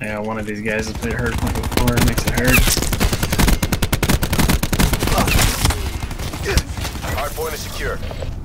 Yeah, one of these guys has played Hardpoint before, it makes it hard. Hardpoint is secure.